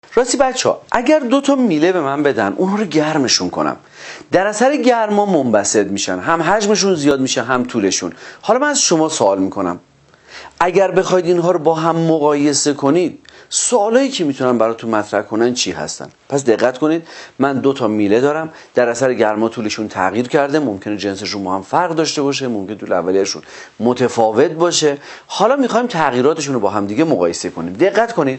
راستی بچه‌ها اگر 2 تا میله به من بدن اونها رو گرمشون کنم، در اثر گرما منبسط میشن، هم حجمشون زیاد میشه هم طولشون. حالا من از شما سوال میکنم اگر بخواید اینها رو با هم مقایسه کنید، سوالایی که میتونن براتون مطرح کنن چی هستن؟ پس دقت کنید، من 2 تا میله دارم، در اثر گرما طولشون تغییر کرده، ممکنه جنسشون با هم فرق داشته باشه، ممکنه طول اولیه‌شون متفاوت باشه. حالا میخوایم تغییراتشون رو با هم دیگه مقایسه کنیم. دقت کنید،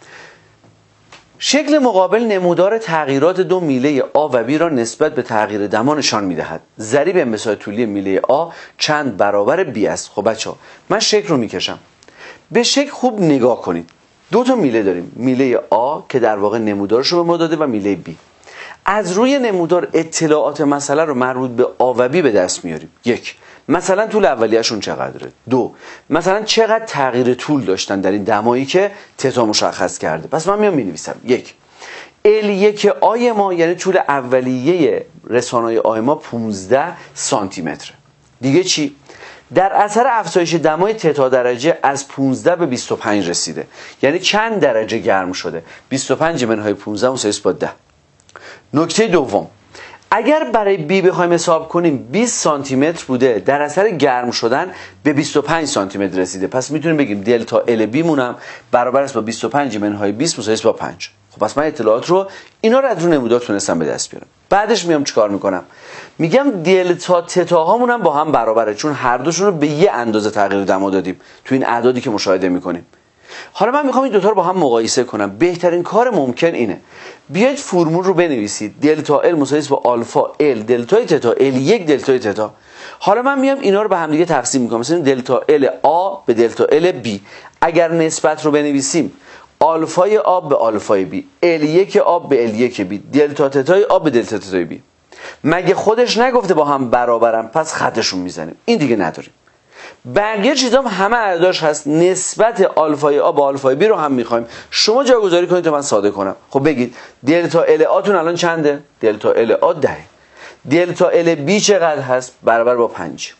شکل مقابل نمودار تغییرات 2 میله آ و بی را نسبت به تغییر دما نشان میدهد. ضریب انبساط طولی میله آ چند برابر بی است. خب بچه‌ها من شکل رو میکشم، به شکل خوب نگاه کنید. 2 تا میله داریم، میله آ که در واقع نمودارش رو به ما داده و میله بی. از روی نمودار اطلاعات مسئله رو مربوط به آ و بی به دست میاریم. 1. مثلا طول اولیه‌شون چقدره؟ 2. مثلا چقدر تغییر طول داشتن در این دمایی که تتا مشخص کرده. پس من میام می‌نویسم 1. L1 آی ما یعنی طول اولیه رسانه‌های آی ما 15 سانتی متره. دیگه چی؟ در اثر افزایش دمای تتا درجه از 15 به 25 رسیده. یعنی چند درجه گرم شده؟ 25 منهای 15 مساوی با 10. نکته دوم، اگر برای بی بخوایم حساب کنیم 20 سانتی متر بوده، در اثر گرم شدن به 25 سانتی متر رسیده. پس میتونیم بگیم دلتا ال بی مونم برابر است با 25 منهای 20 مساوی با 5. خب پس من اطلاعات رو اینا رو از رو نمودار تونستم به دست بیارم. بعدش میام چیکار میکنم؟ میگم دلتا تتا هامون با هم برابره، چون هر دوشون رو به یه اندازه تغییر دما دادیم تو این اعدادی که مشاهده میکنیم. حالا من میخوام این دوتا رو با هم مقایسه کنم. بهترین کار ممکن اینه بیاید فرمول رو بنویسید. دلتا ال مساوی با آلفا ال دلتای تتا ال 1 دلتای تتا. حالا من میام اینا رو به هم دیگه تقسیم میکنم. مثلا دلتا ال آ به دلتا ال بی، اگر نسبت رو بنویسیم آلفای آ به آلفای بی، ال 1 آ به ال 1 بی، دلتا تتای آ به دلتا تتای بی. مگه خودش نگفته با هم برابرن؟ پس خطشون میزنیم. این دیگه نداریم. بقیه چیزا همه اعدادش هست. نسبت آلفای آ با آلفای بی رو هم میخوایم. شما جاگذاری کنید تا من ساده کنم. خب بگید دلتا ال آتون الان چنده؟ دلتا ال آ 10. دلتا ال بی چقدر هست؟ برابر با 5.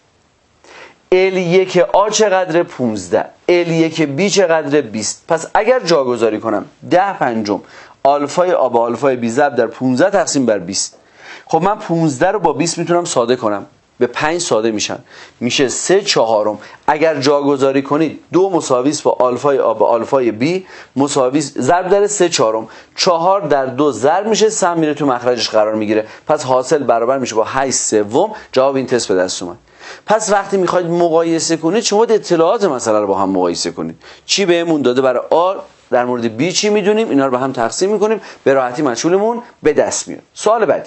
ال 1 آ چقدره؟ 15. ال 1 بی چقدره؟ 20. پس اگر جاگذاری کنم 10 پنجم آلفای آ با آلفای بی ضرب در 15 تقسیم بر 20. خب من 15 رو با 20 میتونم ساده کنم، به 5 ساده میشن، میشه 3/4. اگر جاگذاری کنید 2 مساوی است با آلفای آ با آلفای بی مساوی ضرب در 3/4. 4 در 2 ضرب میشه، سهم میره تو مخرجش قرار میگیره. پس حاصل برابر میشه با 8/3. جواب این تست به دست اومد. پس وقتی میخواید مقایسه کنید شما اطلاعات مسئله رو با هم مقایسه کنید. چی بهمون داده برای آ، در مورد بی چی میدونیم، اینا رو به هم تقسیم میکنیم، به راحتی مجهولمون به دست میاد. سوال بعدی،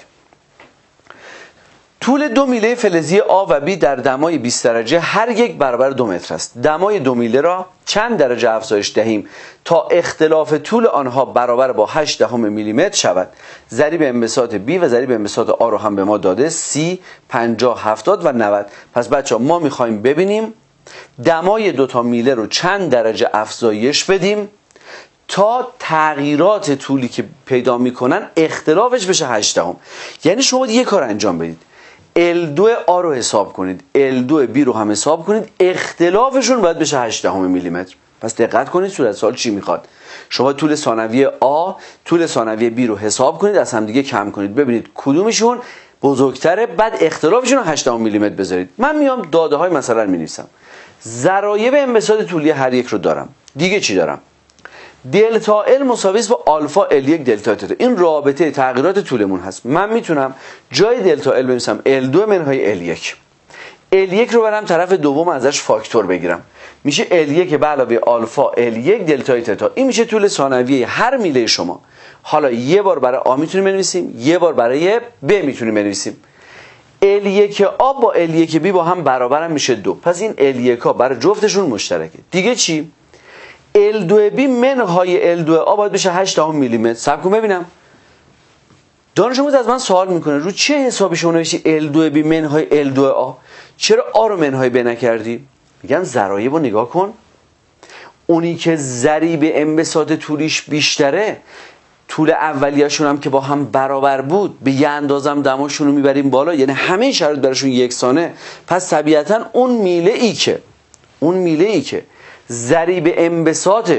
طول 2 میله فلزی آ و بی در دمای 20 درجه هر یک برابر 2 متر است. دمای 2 میله را چند درجه افزایش دهیم تا اختلاف طول آنها برابر با 0.8 میلیمتر شود؟ ضریب انبساط بی و ضریب انبساط آ رو هم به ما داده، 30 50 70 و 90. پس بچه‌ها ما میخوایم ببینیم دمای 2 تا میله رو چند درجه افزایش بدیم تا تغییرات طولی که پیدا میکنن اختلافش بشه 0.8. یعنی شما یه کار انجام بدید، L2 آ رو حساب کنید، L2 بی رو هم حساب کنید، اختلافشون باید بشه 0.8 میلیمتر. پس دقت کنید صورت سوال چی میخواد. شما طول ثانویه آ طول ثانویه بی رو حساب کنید، از هم دیگه کم کنید، ببینید کدومشون بزرگتره، بعد اختلافشون رو 0.8 میلیمتر بذارید. من میام داده های مثلا می‌نویسم. ضرایب انبساط طولی هر یک رو دارم. دیگه چی دارم؟ دلتا ال مساوی است با آلفا ال 1 دلتا تتا. این رابطه تغییرات طولمون هست. من میتونم جای دلتا ال بنویسم L2 منهای L1. L1 رو برم طرف دوم ازش فاکتور بگیرم، میشه L1 به علاوه آلفا L1 دلتا تتا. این میشه طول ثانویه هر میله شما. حالا یه بار برای آ میتونیم بنویسیم، یه بار برای ب میتونیم بنویسیم. L1 آ با L1 بی با هم برابرم میشه 2. پس این L1 آ برای جفتشون مشترکه. دیگه چی؟ L2 بی منهای L2 آ باید بشه 0.8 میلیمتر. صبر کن ببینم. دانش آموز از من سوال میکنه رو چه حسابی شما نوشتی L2 بی منهای L2 آ؟ چرا آ رو منهای ب نکردی؟ میگم ضرایب رو نگاه کن. اونی که ضریب انبساط طولیش بیشتره، طول اولیه‌شون هم که با هم برابر بود، به یه اندازم دماشون رو میبریم بالا، یعنی همه شرایط براشون یکسانه. پس طبیعتا اون میله ای که ضریب انبساطش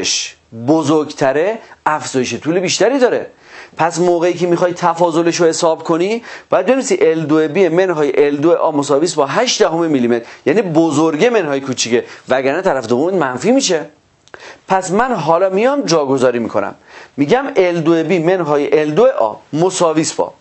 بزرگتره افزایش طول بیشتری داره. پس موقعی که میخوای تفاضلش رو حساب کنی باید بنویسی L2B منهای L2A مساوی است با 8 میلیمتر، یعنی بزرگه منهای کوچیکه، وگرنه طرف دوم منفی میشه. پس من حالا میام جاگذاری میکنم، میگم L2B منهای L2A مساوی است با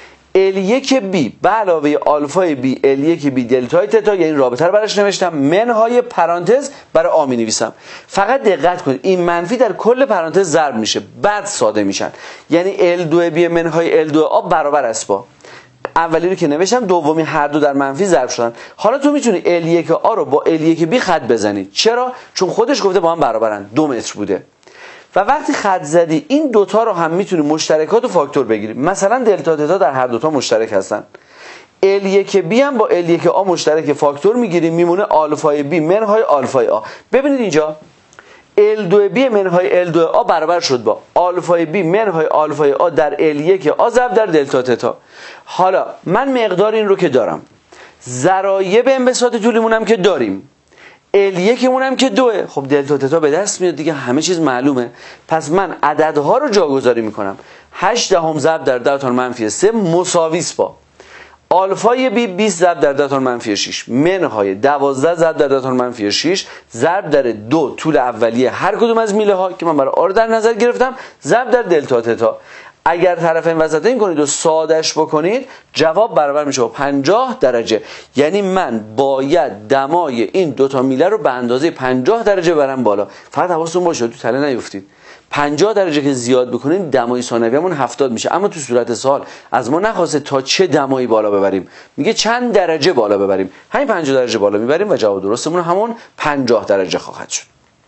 L1B به علاوه آلفای B L1B دلتای تتا، یعنی رابطه رو براش نوشتم، منهای پرانتز برای آ می نویسم. فقط دقت کنید این منفی در کل پرانتز ضرب میشه بعد ساده میشن، یعنی L2B منهای L2A برابر است با اولی رو که نوشتم، دومی هر دو در منفی ضرب شدن. حالا تو میتونی L1A رو با L1B خط بزنید. چرا؟ چون خودش گفته با هم برابرن، 2 متر بوده. و وقتی خط زدی این دوتا رو هم میتونی مشترکات و فاکتور بگیری. مثلا دلتا تتا در هر دوتا مشترک هستن. L1B هم با L1A مشترک فاکتور میگیریم، میمونه آلفای B منهای آلفای A. ببینید اینجا L2B منهای L2A برابر شد با آلفای B منهای آلفای A در L1A ضرب در دلتا تتا. حالا من مقدار این رو که دارم، ضرایب انبساط طولیمون هم که داریم، L1 مونم که 2، خب دلتا تتا به دست میاد دیگه، همه چیز معلومه. پس من عددها رو جاگذاری میکنم. 8 ضرب در 10 منفی 3 مساوی است با آلفای B 20 ضرب در 10 منفی 6 منهای 12 ضرب در 10 منفی 6 ضرب در 2 طول اولیه هر کدوم از میله ها که من برای آر در نظر گرفتم ضرب در دلتا تتا. اگر طرفین وسطین کنید و سادش بکنید جواب برابر میشه با 50 درجه. یعنی من باید دمای این دوتا میله رو به اندازه 50 درجه برم بالا. فقط حواستون باشه تو تله نیفتید. 50 درجه که زیاد بکنید دمای ثانویه‌مون 70 میشه، اما تو صورت سوال از ما نخواسته تا چه دمایی بالا ببریم، میگه چند درجه بالا ببریم، همین 50 درجه بالا میبریم و جواب درستمون همون 50 درجه خواهد شد.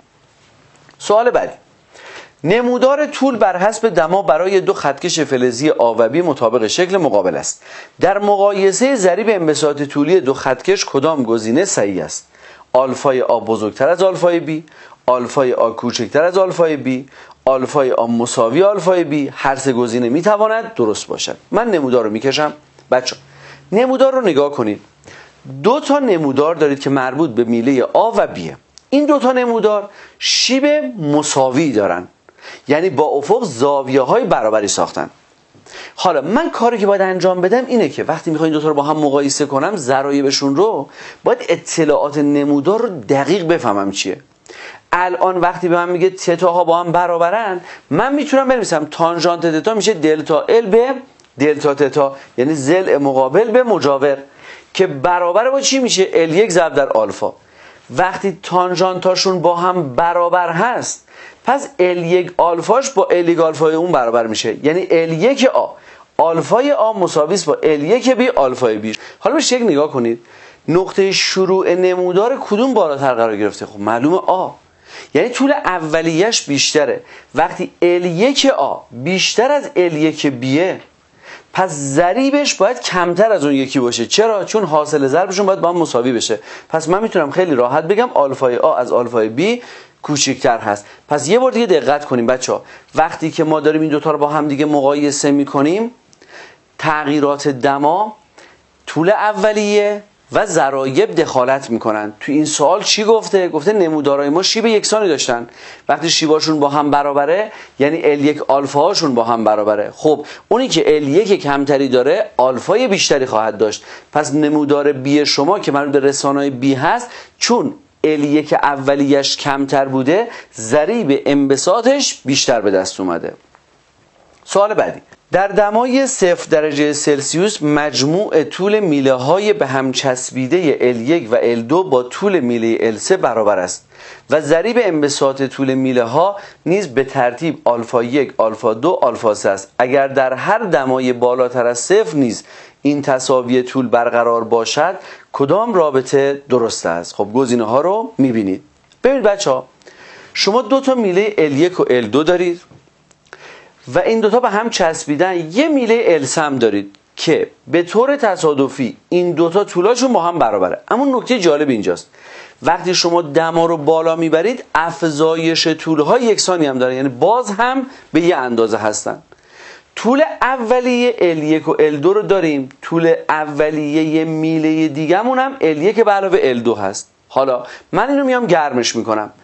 سوال بعدی، نمودار طول بر حسب دما برای دو خطکش فلزی آ و بی مطابق شکل مقابل است. در مقایسه ضریب انبساط طولی دو خطکش کدام گزینه صحیح است؟ آلفای آ بزرگتر از آلفای بی، آلفای آ کوچکتر از آلفای بی، آلفای آ مساوی آلفای بی. هر سه گزینه میتواند درست باشد. من نمودار رو میکشم. بچه نمودار رو نگاه کنید. دو تا نمودار دارید که مربوط به میله آ و بیه. این دو تا نمودار شیب مساوی دارن، یعنی با افق زاویه های برابری ساختن. حالا من کاری که باید انجام بدم اینه که وقتی میخوام این دوتا رو با هم مقایسه کنم ضرایبشون رو باید اطلاعات نمودار رو دقیق بفهمم چیه. الان وقتی به من میگه تتا ها با هم برابرن، من میتونم بنویسم تانژانت تتا میشه دلتا ال به دلتا تتا، یعنی ضلع مقابل به مجاور، که برابر با چی میشه؟ L1 ضرب در آلفا. وقتی تانژانتاشون با هم برابر هست پس L1 آلفاش با L1 آلفای اون برابر میشه، یعنی L1 آ آلفای آ مساوی است با L1 بی آلفای بی. حالا به شکل نگاه کنید، نقطه شروع نمودار کدوم بالاتر قرار گرفته؟ خب معلومه آ، یعنی طول اولیش بیشتره. وقتی L1 آ بیشتر از L1 بیه پس ضریبش باید کمتر از اون یکی باشه. چرا؟ چون حاصل ضربشون باید با هم مساوی بشه. پس من میتونم خیلی راحت بگم آلفای آ از آلفای بی کوچکتر هست. پس یه بار دیگه دقت کنیم بچه‌ها، وقتی که ما داریم این دوتا رو با هم دیگه مقایسه میکنیم، تغییرات دما، طول اولیه و ضرایب دخالت میکنن. تو این سوال چی گفته؟ گفته نمودارهای ما شیب یکسانی داشتن. وقتی شیباشون با هم برابره یعنی L1 آلفا هاشون با هم برابره. خب اونی که L1 کمتری داره آلفای بیشتری خواهد داشت. پس نمودار بی شما که مربوط به رسانه‌های بی هست، چون L1 اولیش کمتر بوده ضریب انبساطش بیشتر به دست اومده. سوال بعدی، در دمای 0 درجه سلسیوس مجموع طول میله های به هم چسبیده L1 و L2 با طول میله L3 برابر است و ضریب انبساط طول میله ها نیز به ترتیب آلفا 1 آلفا 2 آلفا 3 است. اگر در هر دمای بالاتر از 0 نیز این تساوی طول برقرار باشد کدام رابطه درست است؟ خب گزینه ها رو میبینید. ببینید بچه ها، شما دو تا میله L1 و L2 دارید و این دوتا به هم چسبیدن. یه میله L3 هم دارید که به طور تصادفی این دوتا طولاشون با هم برابره. اما نکته جالب اینجاست، وقتی شما دما رو بالا میبرید افزایش طولهای یکسانی هم داره، یعنی باز هم به یه اندازه هستن. طول اولیه L1 و L2 رو داریم، طول اولیه میله دیگمون هم L1 به علاوه L2 هست. حالا من اینو میام گرمش میکنم.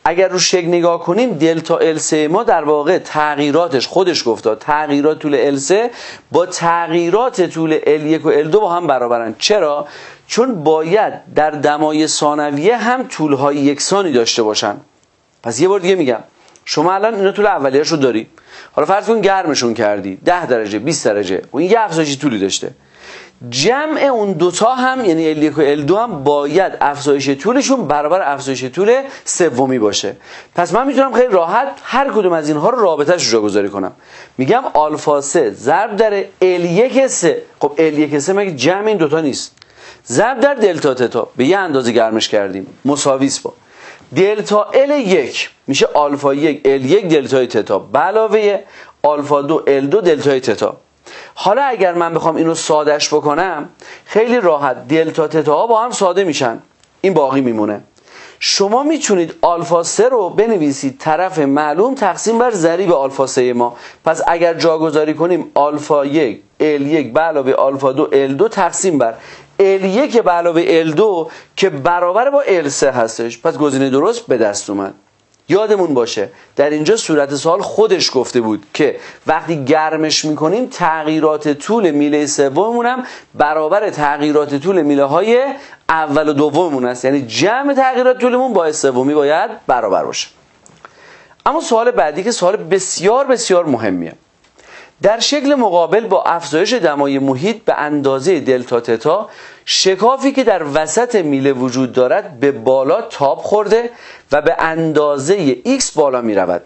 اگر رو شکل نگاه کنیم دلتا L3 ما در واقع تغییراتش خودش گفته تغییرات طول L3 با تغییرات طول L1 و L2 با هم برابرن. چرا؟ چون باید در دمای ثانویه هم طولهای یکسانی داشته باشن. پس یه بار دیگه میگم، شما الان اینا طول اولیه‌اش رو داری، حالا فرض کن گرمشون کردی 10 درجه 20 درجه و این یه افزایش طولی داشته، جمع اون دوتا هم یعنی L1 و L2 هم باید افزایش طولشون برابر افزایش طول سومی باشه. پس من میتونم خیلی راحت هر کدوم از اینها رو رابطه‌اش رو جاگذاری کنم. میگم آلفا 3 ضرب در L1 3. خب L1 3 مگه جمع این دوتا نیست؟ ضرب در دلتا تتا به یه اندازه گرمش کردیم مساویس با دلتا L1 میشه آلفا 1 L1 دلتای تتا به علاوه آلفا 2 L2 دلتای تتا. حالا اگر من بخوام اینو سادهش بکنم خیلی راحت دلتا تتا ها با هم ساده میشن، این باقی میمونه. شما میتونید آلفا 3 رو بنویسید طرف معلوم تقسیم بر ضریب آلفا 3 ما. پس اگر جاگذاری کنیم آلفا 1 L1 به علاوه آلفا 2 L2 تقسیم بر L1 به علاوه L2 که برابر با L3 هستش. پس گزینه درست به دست اومد. یادمون باشه در اینجا صورت سوال خودش گفته بود که وقتی گرمش میکنیم تغییرات طول میله سوممون هم برابر تغییرات طول میله های اول و دوممون است، یعنی جمع تغییرات طولمون با سومی باید برابر باشه. اما سوال بعدی که سوال بسیار بسیار مهمیه، در شکل مقابل با افزایش دمای محیط به اندازه دلتا تتا شکافی که در وسط میله وجود دارد به بالا تاب خورده و به اندازه x بالا می رود.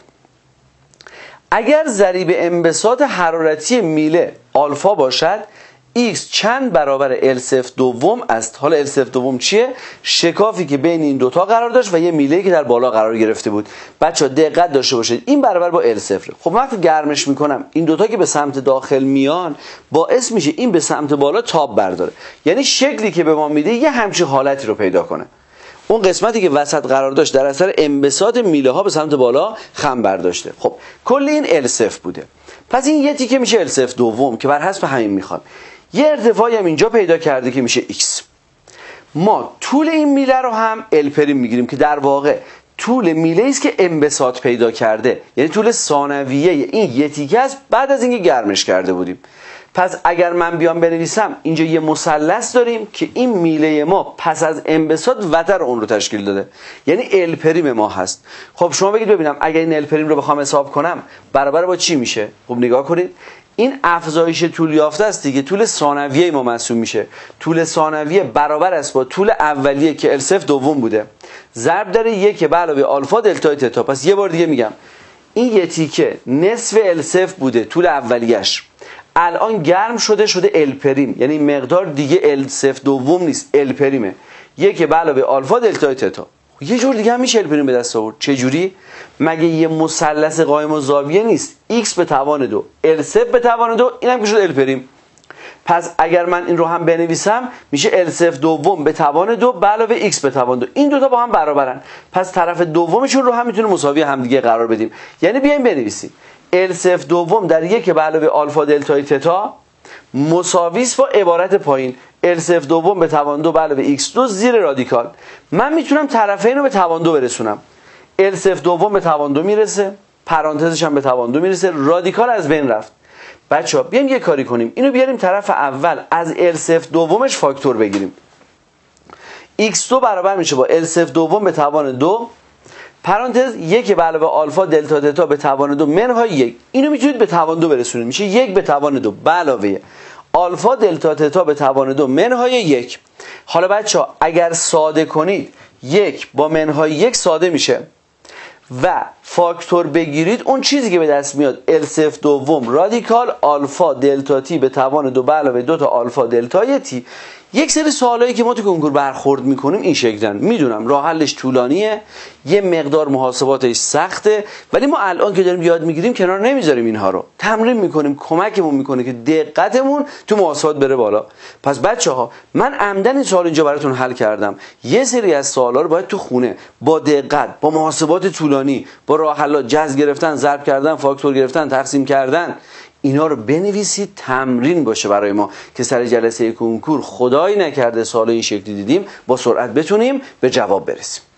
اگر ضریب انبساط حرارتی میله آلفا باشد x چند برابر L0 دوم است. حالا L0 دوم چیه؟ شکافی که بین این دوتا قرار داشت و یه میله‌ای که در بالا قرار گرفته بود. بچه ها دقت داشته باشید این برابر با L0. خب وقتی گرمش میکنم این دوتا که به سمت داخل میان باعث میشه این به سمت بالا تاب برداره، یعنی شکلی که به ما میده یه همچین حالتی رو پیدا کنه. اون قسمتی که وسط قرار داشت در اثر انبساط میله ها به سمت بالا خم برداشته. خب کل این L0 بوده. پس این یه تیکه میشه L0 دوم که بر حسب همین میخواد. یه ارتفاعی هم اینجا پیدا کرده که میشه x. ما طول این میله رو هم L پریم میگیریم که در واقع طول میله است که انبساط پیدا کرده، یعنی طول ثانویه این یه تیکه است بعد از اینکه گرمش کرده بودیم. پس اگر من بیام بنویسم اینجا یه مثلث داریم که این میله ما پس از انبساط وتر اون رو تشکیل داده، یعنی L پریم ما هست. خب شما بگید ببینم اگر این L پریم رو بخوام حساب کنم برابر با چی میشه؟ خب نگاه کنید این افزایش طول یافته است دیگه، طول ثانویه ما محسوب میشه. طول ثانویه برابر است با طول اولیه که L0 دوم بوده ضرب در 1 به علاوه آلفا دلتا تتا. پس یه بار دیگه میگم این یه تیکه نصف L0 بوده طول اولیه‌اش، الان گرم شده L پریم، یعنی مقدار دیگه L0 دوم نیست L پریمه، 1 به علاوه آلفا دلتا تتا. یه جور دیگه هم میشه L پریم به دست آورد. چه جوری؟ مگه یه مثلث قائم الزاویه نیست x به توان 2 L0 به توان 2 اینم که شد L پریم. پس اگر من این رو هم بنویسم میشه L0 دوم به توان 2 به علاوه x به توان 2. این دوتا با هم برابرن، پس طرف دومشون رو هم میتونه مساوی همدیگه قرار بدیم. یعنی بیایم بنویسیم L0 دوم در 1 به علاوه آلفا دلتا تتا مساویس با عبارت پایین L0 دوم به توان 2 به علاوه x2 زیر رادیکال. من میتونم طرفین رو به توان 2 برسونم. L0 دوم به توان 2 میرسه، پرانتزش هم به توان 2 میرسه، رادیکال از بین رفت. بچه‌ها بیایم یه کاری کنیم، اینو بیاریم طرف اول از L0 دومش فاکتور بگیریم. x2 برابر میشه با L0 دوم به توان 2 پرانتز 1 به علاوه آلفا دلتا تتا به توان 2 منهای 1. اینو میتونید به توان 2 برسونید، میشه 1 به توان 2 به علاوه آلفا دلتا تتا به توان 2 منهای 1. حالا بچه‌ها اگر ساده کنید 1 با منهای 1 ساده میشه و فاکتور بگیرید، اون چیزی که به دست میاد L0 دوم رادیکال آلفا دلتا تی به توان 2 به علاوه 2 تا آلفا دلتا تی. یک سری سوالایی که ما تو کنکور برخورد میکنیم این شکلن. میدونم راه حلش طولانیه، یه مقدار محاسباتش سخته، ولی ما الان که داریم یاد میگیریم کنار نمیذاریم اینها رو، تمرین میکنیم، کمکمون میکنه که دقتمون تو محاسبات بره بالا. پس بچه‌ها من عمدن این سوال اینجا براتون حل کردم. یه سری از سوالا رو باید تو خونه با دقت، با محاسبات طولانی، با راه حلات، جذر گرفتن، ضرب کردن، فاکتور گرفتن، تقسیم کردن، اینا رو بنویسید، تمرین باشه برای ما که سر جلسه کنکور خدایی نکرده سوال این شکلی دیدیم با سرعت بتونیم به جواب برسیم.